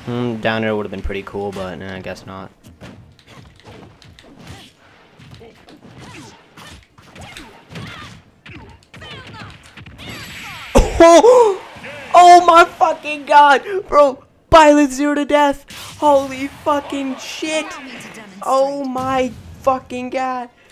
Down there would have been pretty cool, but I guess not. Oh my fucking god! Bro, Byleth 0 to death! Holy fucking shit! Oh my fucking god!